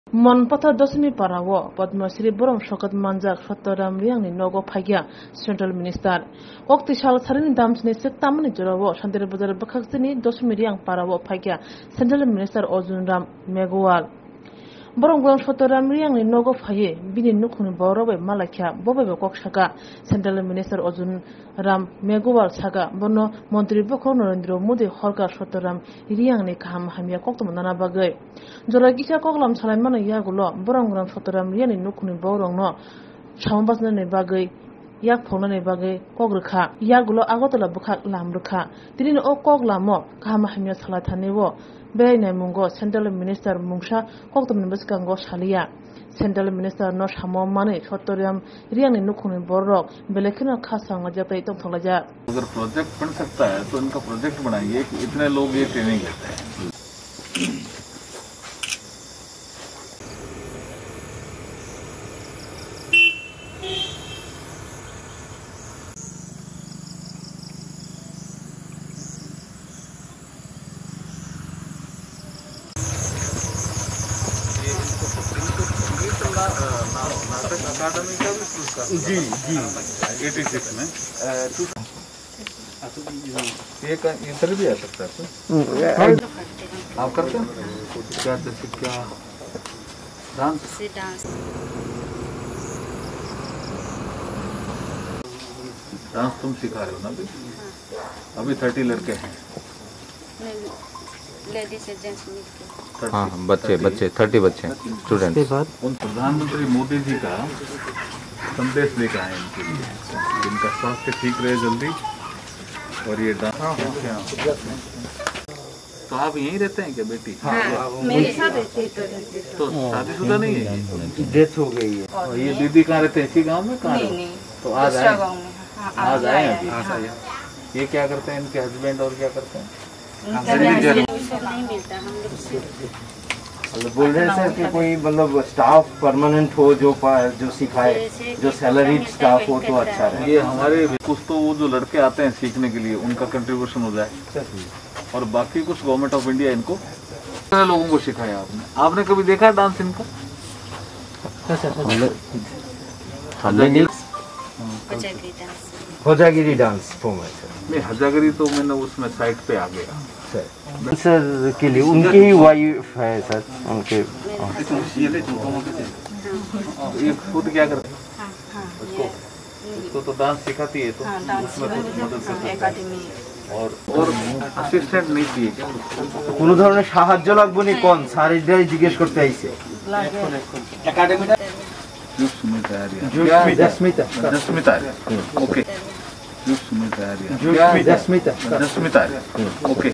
Monpata dosmi parawo Padmasri Borong Shokat Manjak Shatoram Riang ni Nogo Pagya Central Minister Wakti Shal Sarin Damsni Sektamani Jurawo Shantir Bazar Bakaksini dosmi Riang Parawo Pagya Central Minister Ozun Ram Megawal Borong Borong Shatoram Riang ni Nogo Paye Bini Nukuni Borobe Malakya Bobe Kokshaka Central Minister Ozun Ram Megawal Saga Bono Montri Boko Norendro Modi Holga Shatoram Riang ni Kaham Hamia Koktumana Bagay Joragika Koklam Salamana Yagulo, Borong Fotoram Riani Nukuni Borong no, Chambasna Nebagay, Yak Pona Nebagay, Kogrika, Yagulo Agotala Bukak Lamruka, didn't O Koglamo, Kamahamia Salatanevo, Bayna Mungo, Central Minister Mungsha, Koktam Buskango Shalia, Central Minister Nosh Hamo Mani, Fotoriam, Riani Nukuni Borok, Belekino Kasang Japa Tolaja. अगर project बन सकता है तो इनका project बनाइए कि इतने लोग ये ट्रेनिंग लेते हैं। नाटक अकादमी का भी पुरस्कार जी 86 में ये इधर भी आ सकता है। आप करते हैं क्या जैसे क्या डांस तुम सिखा रहे हो ना अभी 30 लड़के हैं हाँ बच्चे 30 बच्चे स्टूडेंट्स। उन प्रधानमंत्री मोदी जी का संदेश लेकर आए इनके लिए इनका स्वास्थ्य ठीक रहे जल्दी और ये तो आप यहीं रहते हैं क्या बेटी? मेरे साथ रहते तो शादीशुदा नहीं है? डेथ हो गई है। और ये दीदी कहाँ रहते हैं? इसी गांव में? कहाँ? तो आज आए अभी। ये क्या करते हैं इनके हस्बैंड और क्या करते हैं? नहीं मिलता हम लोग से। बोल रहे हैं सर कि कोई मतलब स्टाफ परमानेंट हो जो सिखाए, जो सैलरीड स्टाफ हो तो अच्छा है। ये हमारे कुछ तो वो जो लड़के आते हैं सीखने के लिए उनका कंट्रीब्यूशन हो जाए और बाकी कुछ गवर्नमेंट ऑफ इंडिया इनको लोगों को सिखाया। आपने कभी देखा है डांस इनका? होजागिरी डांस फॉर्म है सर। नहीं हजागिरी तो मैंने उसमें साइट पे आ गया सर के लिए उनकी ही वाइफ है सर उनके। ये खुद क्या करते हैं? उसको तो डांस सिखाती है तो उसमें मदद करती है और असिस्टेंट नहीं चाहिए क्या? কোনো ধরনের সাহায্য লাগবে নি কোন স্যার এটাই জিজ্ঞেস করতে আইছে। একাডেমিটা जस्मिता ओके जस्मिता ओके